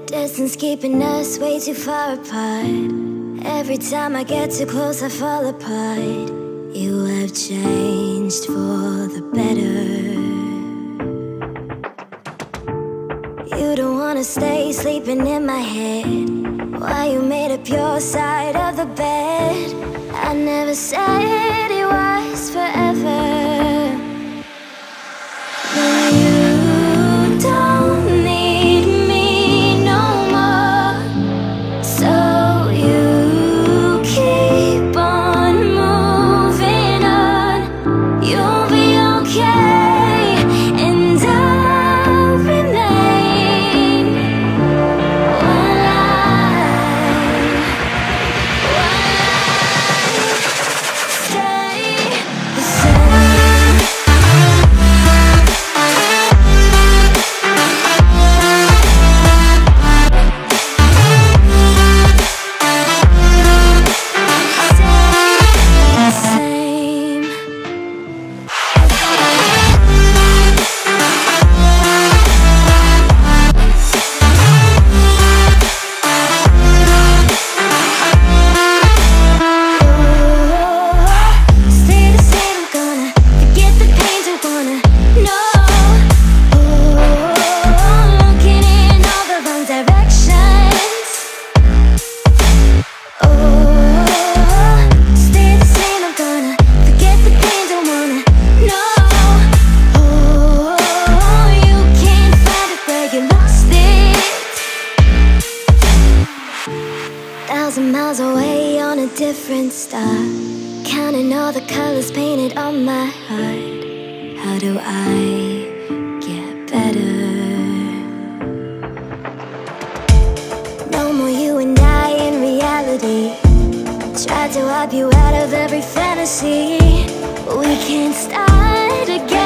Distance keeping us way too far apart. Every time I get too close, I fall apart. You have changed for the better. You don't wanna stay sleeping in my head. Why you made up your side of the bed? I never said it was forever. No, you don't need me no more. So you keep on moving on. You'll be okay, and I'll remain. While I stay the same. Thousand miles away on a different star, counting all the colors painted on my heart. How do I get better? No more you and I in reality. Tried to wipe you out of every fantasy. We can't start again.